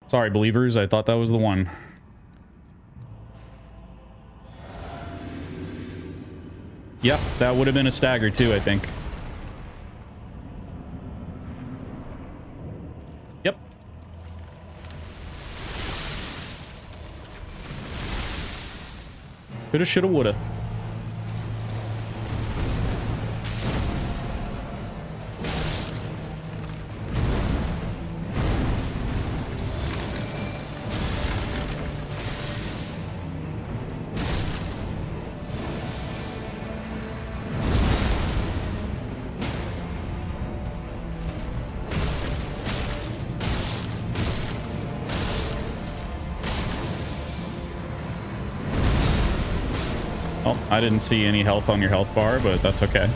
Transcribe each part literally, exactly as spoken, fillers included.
Sorry, believers. I thought that was the one. Yep, that would have been a stagger too, I think. Yep. Coulda, shoulda, woulda. Oh, I didn't see any health on your health bar, but that's okay.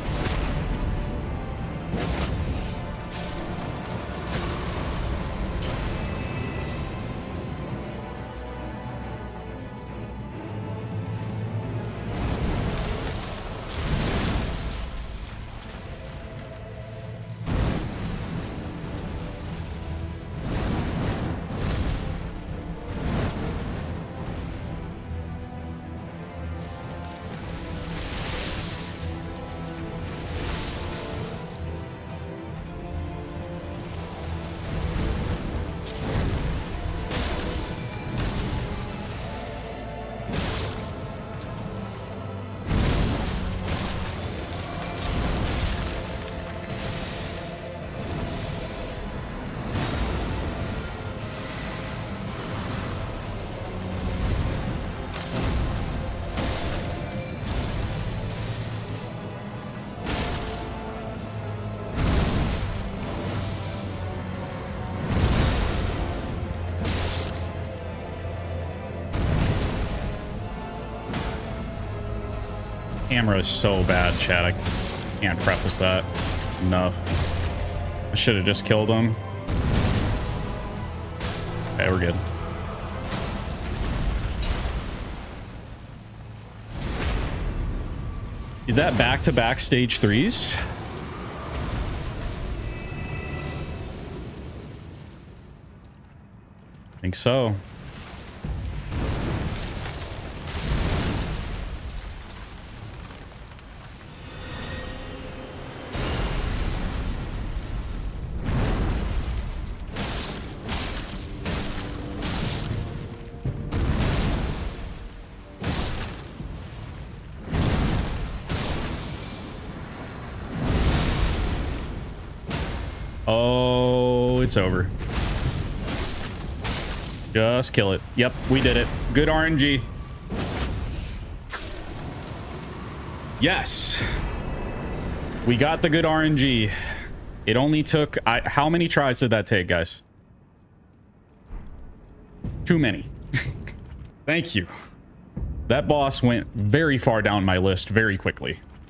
Camera is so bad, chat. I can't preface that enough. I should have just killed him. Okay, we're good. Is that back-to-back stage threes? I think so. Oh, it's over. Just kill it. Yep, we did it. Good R N G. Yes. We got the good R N G. It only took... I, how many tries did that take, guys? Too many. Thank you. That boss went very far down my list very quickly.